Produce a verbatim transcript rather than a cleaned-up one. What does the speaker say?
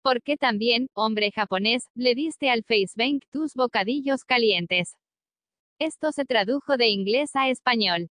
¿Por qué también, hombre japonés, le diste al FaceBank tus bocadillos calientes? Esto se tradujo de inglés a español.